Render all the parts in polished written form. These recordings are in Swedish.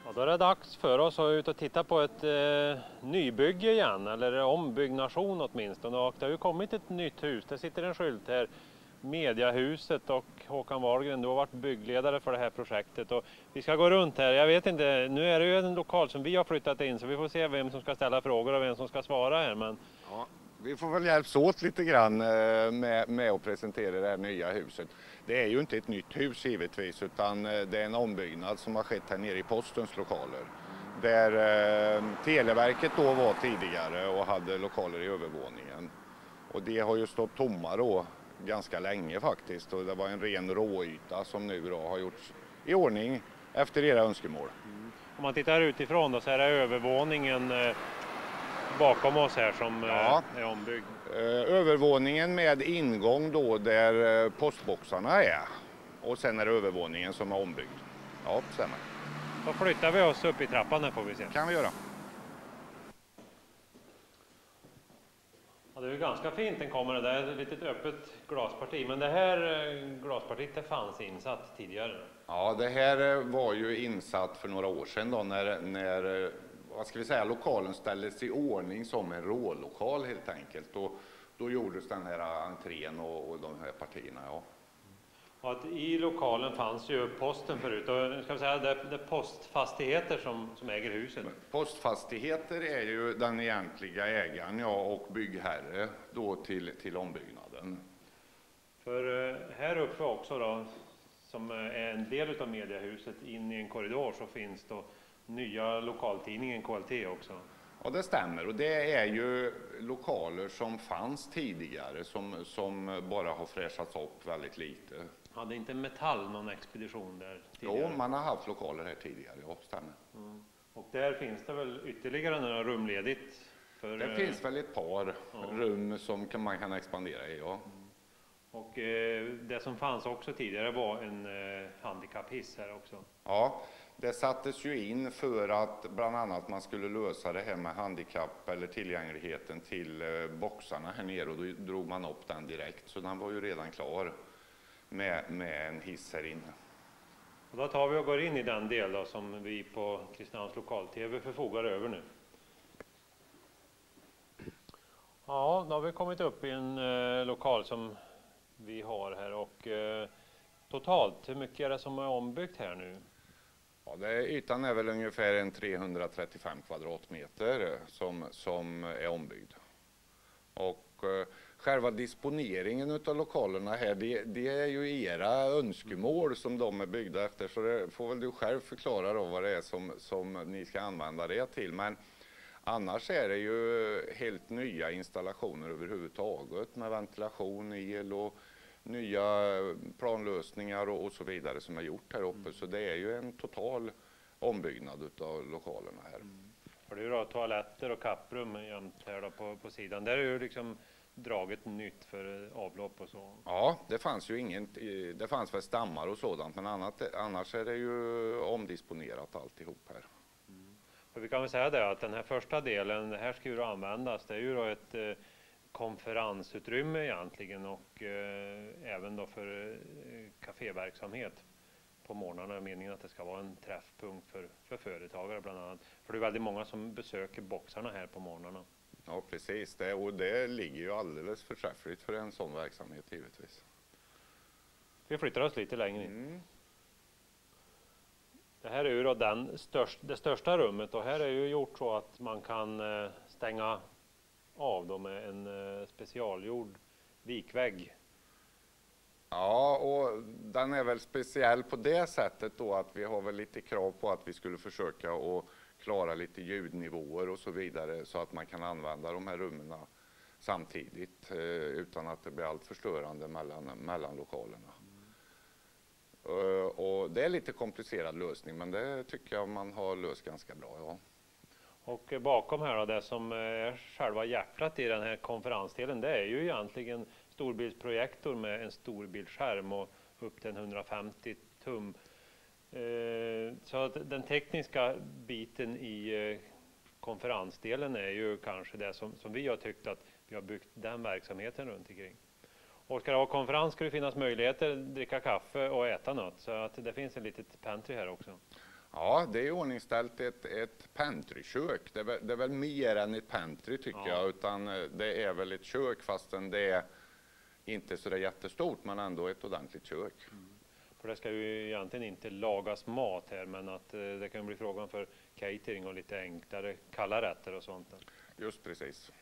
Ja, då är det dags för oss att ut och titta på ett nybygge igen, eller ombyggnation åtminstone. Och det har ju kommit ett nytt hus. Det sitter en skylt här, Mediahuset, och Håkan Wahlgren, du har varit byggledare för det här projektet. Och vi ska gå runt här, jag vet inte, nu är det ju en lokal som vi har flyttat in så vi får se vem som ska ställa frågor och vem som ska svara här. Men... Ja, vi får väl hjälpas åt lite grann med att presentera det här nya huset. Det är ju inte ett nytt hus givetvis, utan det är en ombyggnad som har skett här nere i postens lokaler. Där Televerket då var tidigare och hade lokaler i övervåningen. Och det har ju stått tomma då ganska länge faktiskt, och det var en ren råyta som nu då har gjorts i ordning efter era önskemål. Om man tittar utifrån då så är det övervåningen bakom oss här som är ombyggd. Övervåningen med ingång då där postboxarna är, och sen är det övervåningen som är ombyggd. Ja, stämmer. Då flyttar vi oss upp i trappan här får vi se. Kan vi göra. Ja, det är ju ganska fint den kommer, det är ett litet öppet glasparti, men det här glaspartiet det fanns insatt tidigare. Ja, det här var ju insatt för några år sedan då när vad ska vi säga, lokalen ställdes i ordning som en rålokal helt enkelt. Och då gjordes den här entrén och de här partierna, ja. Och att i lokalen fanns ju posten förut, och ska vi säga det är postfastigheter som äger huset. Postfastigheter är ju den egentliga ägaren, ja, och byggherre då till ombyggnaden. För här uppe också då, som är en del av Mediahuset, in i en korridor så finns då nya lokaltidningen KLT också. Ja, det stämmer, och det är ju lokaler som fanns tidigare som bara har fräschats upp väldigt lite. Hade inte Metall någon expedition där tidigare? Jo, man har haft lokaler här tidigare, ja, stämmer. Mm. Och där finns det väl ytterligare några rum ledigt? Det finns väl ett par rum som man kan expandera i, ja. Och det som fanns också tidigare var en handikapphiss här också? Ja, det sattes ju in för att bland annat man skulle lösa det här med handikapp eller tillgängligheten till boxarna här nere, och då drog man upp den direkt, så den var ju redan klar med en hiss här inne. Och då tar vi och går in i den del då, som vi på Kristinehamns lokal-tv förfogar över nu. Ja, då har vi kommit upp i en lokal som vi har här, och totalt, hur mycket är det som är ombyggt här nu? Ja, ytan är väl ungefär en 335 kvadratmeter som är ombyggd. Och själva disponeringen av lokalerna här, det är ju era önskemål som de är byggda efter, så det får väl du själv förklara då vad det är som ni ska använda det till. Men annars är det ju helt nya installationer överhuvudtaget med ventilation, el och nya planlösningar och så vidare som är gjort här uppe. Så det är ju en total ombyggnad av lokalerna här. Och det är ju då toaletter och kapprum jämt här då på sidan. Där är ju liksom draget nytt för avlopp och så. Ja, det fanns ju det fanns väl stammar och sådant, men annars är det ju omdisponerat alltihop här. Och vi kan väl säga det att den här första delen, det här ska ju användas, det är ju då ett konferensutrymme egentligen, och även då för kaféverksamhet på morgnarna är meningen att det ska vara en träffpunkt för företagare bland annat. För det är väldigt många som besöker boxarna här på morgnarna. Ja, precis. Det ligger ju alldeles förträffligt för en sån verksamhet givetvis. Vi flyttar oss lite längre in. Det här är ju då det största rummet, och här är ju gjort så att man kan stänga av dem med en specialgjord vikvägg. Ja, och den är väl speciell på det sättet då att vi har väl lite krav på att vi skulle försöka att klara lite ljudnivåer och så vidare, så att man kan använda de här rummen samtidigt utan att det blir allt förstörande mellan lokalerna. Och det är lite komplicerad lösning, men det tycker jag man har löst ganska bra, ja. Och bakom här då, det som är själva hjärtat i den här konferensdelen, det är ju egentligen storbildsprojektor med en storbildsskärm och upp till 150 tum. Så att den tekniska biten i konferensdelen är ju kanske det som vi har tyckt att vi har byggt den verksamheten runt omkring. Och ska det vara konferens ska det finnas möjligheter att dricka kaffe och äta något, så att det finns en litet pantry här också. Ja, det är iordningställt ett pentrykök. Det är väl mer än ett pantry tycker jag, utan det är väl ett kök fastän det är inte så där jättestort, men ändå ett ordentligt kök. För det ska ju egentligen inte lagas mat här, men att det kan bli frågan för catering och lite enklare kalla rätter och sånt. Just precis.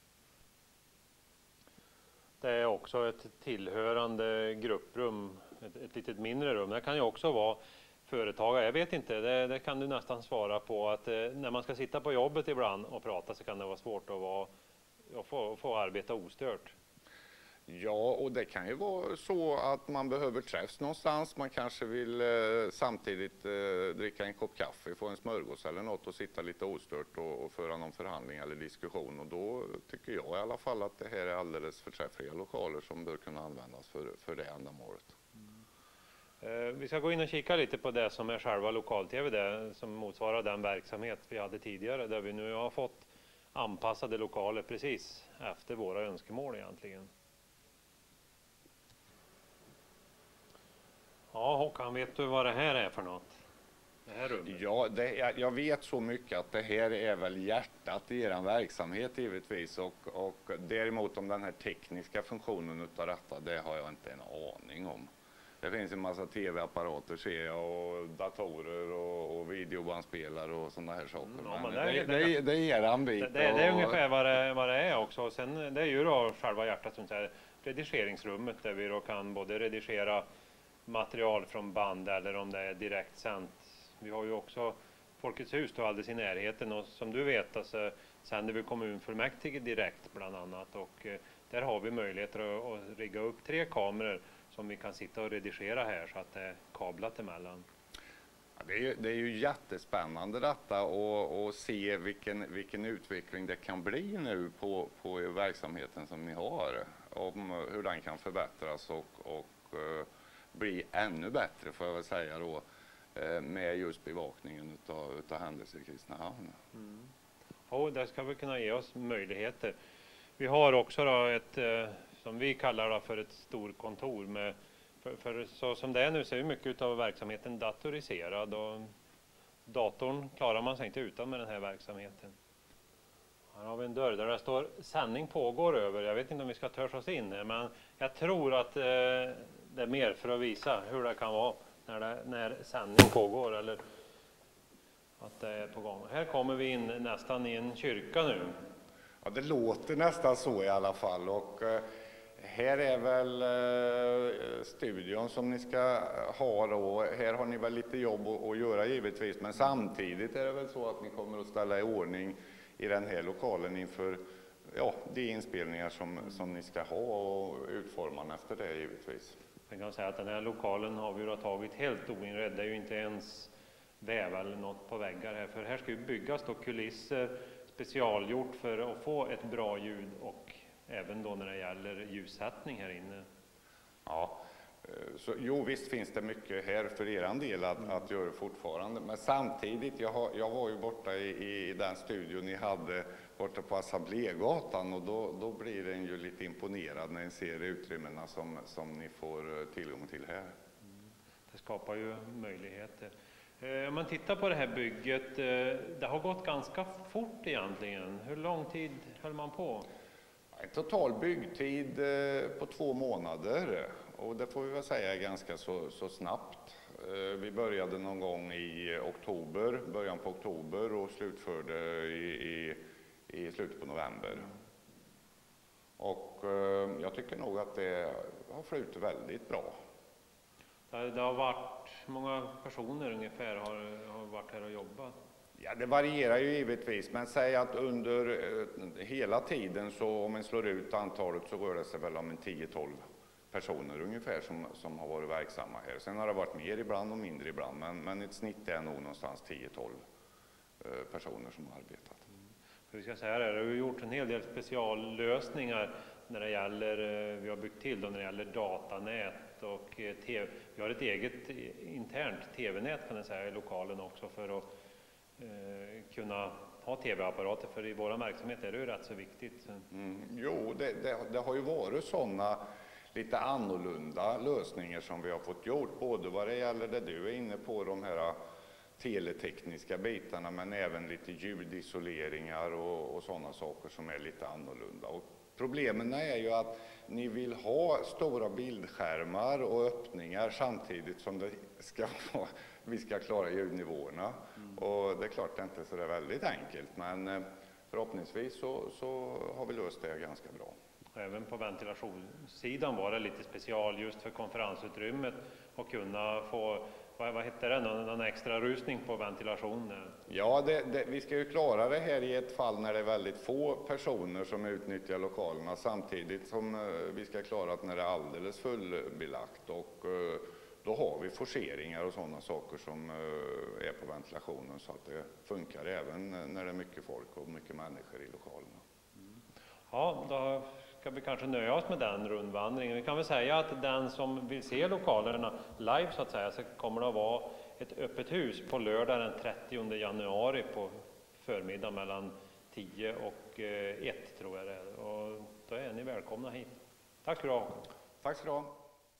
Det är också ett tillhörande grupprum, ett litet mindre rum. Det kan ju också vara företagare, jag vet inte, det kan du nästan svara på, att när man ska sitta på jobbet ibland och prata så kan det vara svårt att få arbeta ostört. Ja, och det kan ju vara så att man behöver träffs någonstans. Man kanske vill samtidigt dricka en kopp kaffe, få en smörgås eller något och sitta lite ostört och föra någon förhandling eller diskussion. Och då tycker jag i alla fall att det här är alldeles förträffliga lokaler som bör kunna användas för det ändamålet. Vi ska gå in och kika lite på det som är själva lokal-tv, det som motsvarar den verksamhet vi hade tidigare, där vi nu har fått anpassade lokaler precis efter våra önskemål egentligen. Ja, Håkan, vet du vad det här är för något? Det här rummet? Ja, jag vet så mycket att det här är väl hjärtat i er verksamhet givetvis. Och däremot om den här tekniska funktionen utav detta, det har jag inte en aning om. Det finns en massa tv-apparater ser jag, och datorer och videobandspelare och sådana här saker. Ja, men det är eran bit. Det är ungefär vad det är också. Sen det är ju då själva hjärtat som säger redigeringsrummet, där vi då kan både redigera material från band eller om det är direkt sänt. Vi har ju också Folkets hus då alldeles i närheten, och som du vet alltså, sänder vi kommunfullmäktige direkt bland annat, och där har vi möjligheter att rigga upp 3 kameror som vi kan sitta och redigera här så att det är kablat emellan. Ja, det är ju jättespännande detta och se vilken utveckling det kan bli nu på verksamheten som ni har, om hur den kan förbättras och bli ännu bättre, får jag väl säga då, med just bevakningen utav händelser i Kristinehamn. Och det ska vi kunna ge oss möjligheter. Vi har också då ett som vi kallar då för ett storkontor med, för så som det är nu så är mycket av verksamheten datoriserad, och datorn klarar man sig inte utan med den här verksamheten. Här har vi en dörr där det står sändning pågår över. Jag vet inte om vi ska törs oss in här, men jag tror att det är mer för att visa hur det kan vara när sändning pågår eller att det är på gång. Här kommer vi in nästan i en kyrka nu. Ja, det låter nästan så i alla fall, och här är väl studion som ni ska ha då. Här har ni väl lite jobb att göra givetvis, men samtidigt är det väl så att ni kommer att ställa i ordning i den här lokalen inför de inspelningar som ni ska ha och utforma efter det givetvis. Jag kan säga att den här lokalen har vi då tagit helt oinredd. Det är ju inte ens väv eller något på väggar här, för här ska ju byggas då kulisser specialgjort för att få ett bra ljud, och även då när det gäller ljussättning här inne. Ja, så jo visst finns det mycket här för eran del att göra fortfarande, men samtidigt, jag var ju borta i den studion ni hade borta på Assamblégatan, och då blir den ju lite imponerad när ni ser utrymmena som ni får tillgång till här. Det skapar ju möjligheter. Om man tittar på det här bygget, det har gått ganska fort egentligen. Hur lång tid höll man på? En total byggtid på 2 månader, och det får vi väl säga är ganska så snabbt. Vi började någon gång i början på oktober och slutförde i slutet på november. Och jag tycker nog att det har flutit väldigt bra. Det har varit, många personer ungefär har varit här och jobbat? Ja, det varierar ju givetvis, men säg att under hela tiden, så om man slår ut antalet, så rör det sig väl om en 10-12 personer ungefär som har varit verksamma här. Sen har det varit mer ibland och mindre ibland, men ett snitt är nog någonstans 10-12 personer som har arbetat. För vi ska säga det, vi har gjort en hel del speciallösningar när det gäller, vi har byggt till då när det gäller datanät och TV. Vi har ett eget internt tv-nät kan jag säga i lokalen också, för att kunna ha tv-apparater, för i våra verksamhet är det ju rätt så viktigt. Jo, det har ju varit sådana lite annorlunda lösningar som vi har fått gjort, både vad det gäller det du är inne på, de här teletekniska bitarna, men även lite ljudisoleringar och sådana saker som är lite annorlunda. Och problemen är ju att ni vill ha stora bildskärmar och öppningar samtidigt som vi ska klara ljudnivåerna. Och det är klart det inte är så där väldigt enkelt, men förhoppningsvis så har vi löst det ganska bra. Även på ventilationssidan var det lite special just för konferensutrymmet och kunna få, vad heter det, någon extra rusning på ventilationen? Ja, vi ska ju klara det här i ett fall när det är väldigt få personer som utnyttjar lokalerna, samtidigt som vi ska klara att när det är alldeles fullbelagt, och då har vi forceringar och sådana saker som är på ventilationen så att det funkar även när det är mycket folk och mycket människor i lokalerna. Ja, då ska vi kanske nöja oss med den rundvandringen. Vi kan väl säga att den som vill se lokalerna live så att säga, så kommer det att vara ett öppet hus på lördag den 30 januari på förmiddag mellan 10 och 1 tror jag det är. Och då är ni välkomna hit. Tack för det. Tack så du.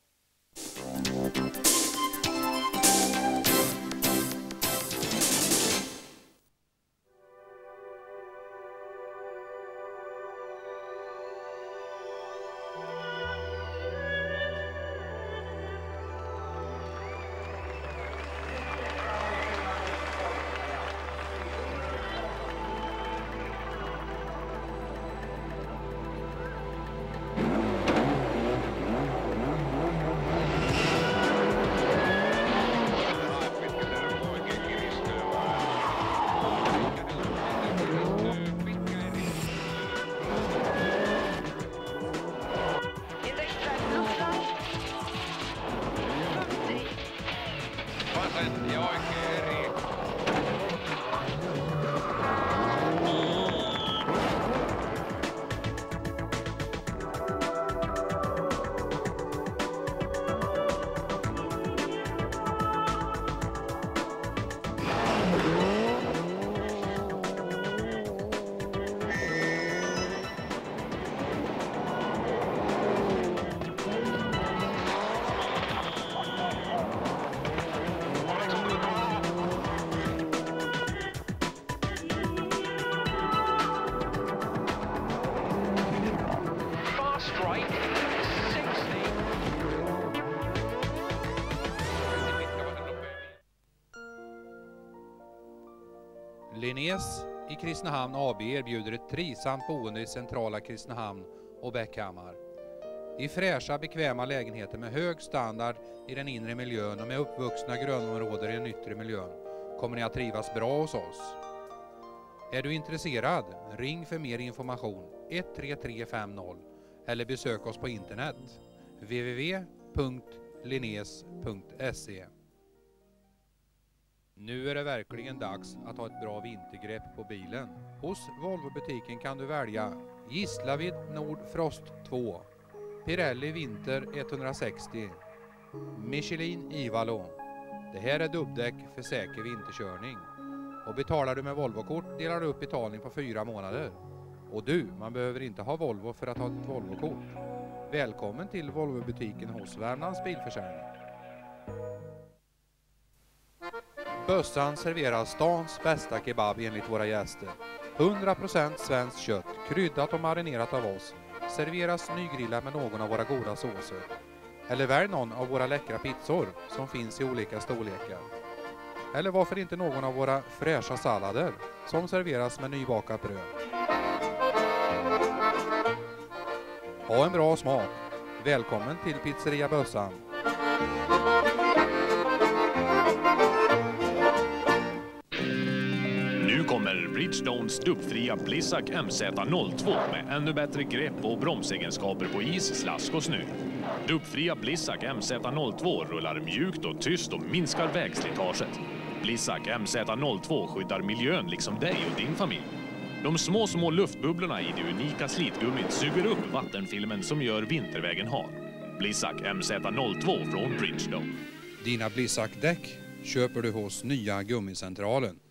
Linnés i Kristinehamn AB erbjuder ett trivsamt boende i centrala Kristinehamn och Bäckhammar. I fräscha, bekväma lägenheter med hög standard i den inre miljön och med uppvuxna grönområden i den yttre miljön kommer ni att trivas bra hos oss. Är du intresserad? Ring för mer information 13350 eller besök oss på internet www.linnes.se. Nu är det verkligen dags att ha ett bra vintergrepp på bilen. Hos Volvo-butiken kan du välja Gislaved Nord Frost 2, Pirelli Vinter 160, Michelin Ivalo. Det här är dubbdäck för säker vinterkörning. Och betalar du med Volvo-kort delar du upp betalning på 4 månader. Och man behöver inte ha Volvo för att ha ett Volvo-kort. Välkommen till Volvo-butiken hos Värmlands bilförsäljning. Bössan serverar stans bästa kebab enligt våra gäster. 100% svenskt kött, kryddat och marinerat av oss. Serveras nygrillat med någon av våra goda såser. Eller välj någon av våra läckra pizzor som finns i olika storlekar. Eller varför inte någon av våra fräscha sallader som serveras med nybakat bröd. Ha en bra smak. Välkommen till Pizzeria Bössan. Nu kommer Bridgestones dubbfria Blizzak MZ02 med ännu bättre grepp och bromsegenskaper på is, slask och snö. Dubbfria Blizzak MZ02 rullar mjukt och tyst och minskar vägslitaget. Blizzak MZ02 skyddar miljön liksom dig och din familj. De små luftbubblorna i det unika slitgummit suger upp vattenfilmen som gör vintervägen hal. Blizzak MZ02 från Bridgestone. Dina Blizzak-däck köper du hos Nya Gummicentralen.